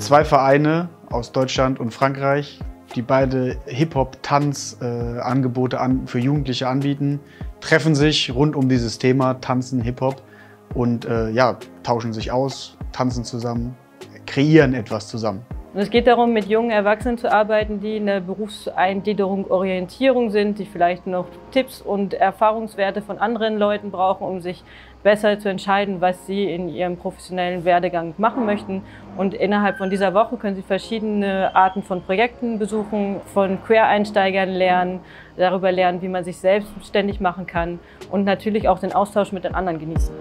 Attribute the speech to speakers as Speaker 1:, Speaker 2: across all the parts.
Speaker 1: Zwei Vereine aus Deutschland und Frankreich, die beide Hip-Hop-Tanz-Angebote für Jugendliche anbieten, treffen sich rund um dieses Thema Tanzen, Hip-Hop und ja, tauschen sich aus, tanzen zusammen, kreieren etwas zusammen.
Speaker 2: Und es geht darum, mit jungen Erwachsenen zu arbeiten, die in der Berufseingliederung, Orientierung sind, die vielleicht noch Tipps und Erfahrungswerte von anderen Leuten brauchen, um sich besser zu entscheiden, was sie in ihrem professionellen Werdegang machen möchten. Und innerhalb von dieser Woche können sie verschiedene Arten von Projekten besuchen, von Quereinsteigern lernen, darüber lernen, wie man sich selbstständig machen kann und natürlich auch den Austausch mit den anderen genießen.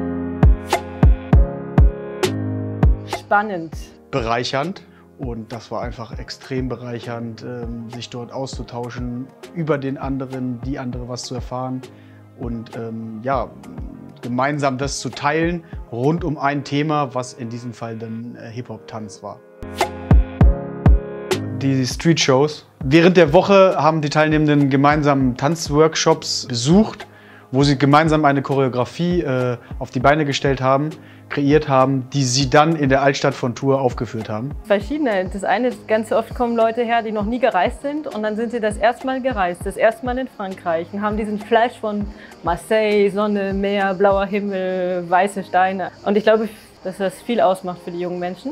Speaker 2: Spannend.
Speaker 1: Bereichernd. Und das war einfach extrem bereichernd, sich dort auszutauschen, über den anderen, die andere was zu erfahren und ja, gemeinsam das zu teilen rund um ein Thema, was in diesem Fall dann Hip-Hop-Tanz war. Die Street-Shows. Während der Woche haben die Teilnehmenden gemeinsam Tanzworkshops besucht, wo sie gemeinsam eine Choreografie auf die Beine gestellt haben, kreiert haben, die sie dann in der Altstadt von Tours aufgeführt haben.
Speaker 2: Verschiedene. Das eine ist, ganz oft kommen Leute her, die noch nie gereist sind und dann sind sie das erste Mal gereist, das erste Mal in Frankreich und haben diesen Flash von Marseille, Sonne, Meer, blauer Himmel, weiße Steine. Und ich glaube, dass das viel ausmacht für die jungen Menschen.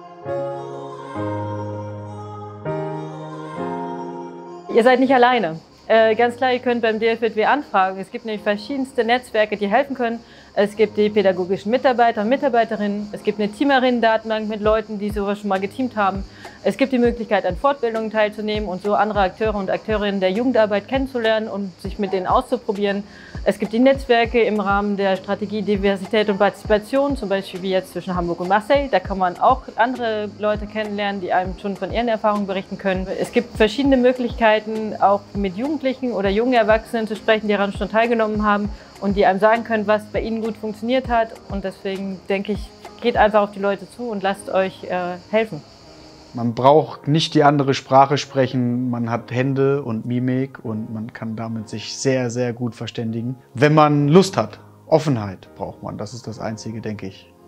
Speaker 2: Ihr seid nicht alleine. Ganz klar, ihr könnt beim DFJW anfragen. Es gibt nämlich verschiedenste Netzwerke, die helfen können. Es gibt die pädagogischen Mitarbeiter und Mitarbeiterinnen. Es gibt eine Teamerinnen-Datenbank mit Leuten, die sowas schon mal geteamt haben. Es gibt die Möglichkeit, an Fortbildungen teilzunehmen und so andere Akteure und Akteurinnen der Jugendarbeit kennenzulernen und sich mit denen auszuprobieren. Es gibt die Netzwerke im Rahmen der Strategie Diversität und Partizipation, zum Beispiel wie jetzt zwischen Hamburg und Marseille. Da kann man auch andere Leute kennenlernen, die einem schon von ihren Erfahrungen berichten können. Es gibt verschiedene Möglichkeiten, auch mit Jugendlichen oder jungen Erwachsenen zu sprechen, die daran schon teilgenommen haben und die einem sagen können, was bei ihnen gut funktioniert hat. Und deswegen denke ich, geht einfach auf die Leute zu und lasst euch helfen.
Speaker 1: Man braucht nicht die andere Sprache sprechen, man hat Hände und Mimik und man kann damit sich sehr, sehr gut verständigen. Wenn man Lust hat, Offenheit braucht man, das ist das Einzige, denke ich.